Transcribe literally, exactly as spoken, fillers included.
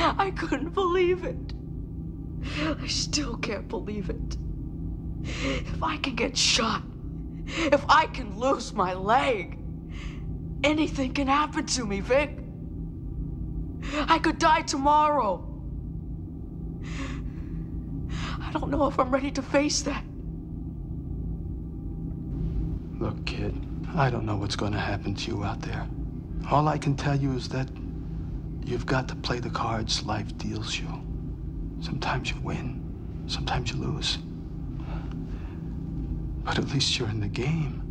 I couldn't believe it. I still can't believe it. If I can get shot, if I can lose my leg, anything can happen to me, Vic. I could die tomorrow. I don't know if I'm ready to face that. Look, kid, I don't know what's going to happen to you out there. All I can tell you is that you've got to play the cards life deals you. Sometimes you win, sometimes you lose. But at least you're in the game.